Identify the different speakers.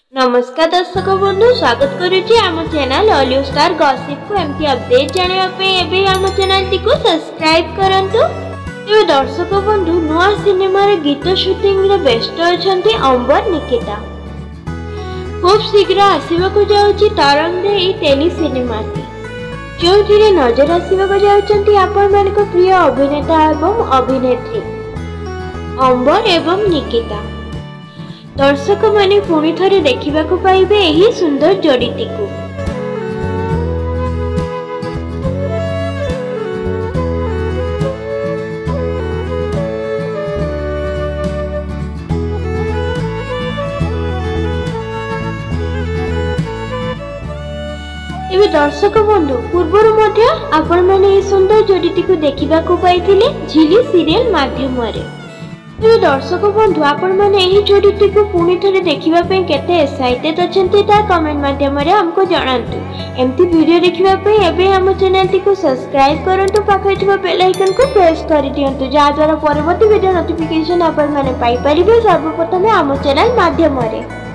Speaker 1: नमस्कार दर्शक बंधु स्वागत करुच्ची आम चैनल ऑलिव स्टार गॉसिप को एमती अपडेट जानापे आम चैनल टी को सब्सक्राइब करंतु। तेज दर्शक बंधु नुआ सिनेमा रे गीत शूटिंग रे व्यस्त अछंती अंबर निकिता। खूब शीघ्र आसिबाकु जाउची तरंग रे ई टेली सिनेमा जो नजर आसिबाकु जाउचंती आपण मानको प्रिय अभिनेता एवं अभिनेत्री अंबर एवं निकिता। दर्शक माने पुणी थरे देखा पाइबे यही सुंदर जोड़ीटी को। एवं दर्शक बंधु पूर्वर आपण माने सुंदर जोड़ीटी को देखा पाइथिले झिली सीरियल माध्यम रे। तेज दर्शक बंधु आपण मैंने यही जोड़ीटी को पुणी थे देखा केते एक्साइटेड अछंती ता कमेंट माध्यम रे हमको जणांतु। एमती वीडियो देखिबा एबे हम चैनल टी को सब्सक्राइब करंतु पाखै थिबा बेल आइकन को प्रेस कर दियंतु जा द्वारा परवर्ती वीडियो नोटिफिकेशन आपण माने पाई परिबे सर्वप्रथम हम चैनल माध्यम रे।